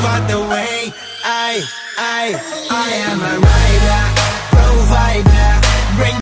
about the way I am a rider, provider, bring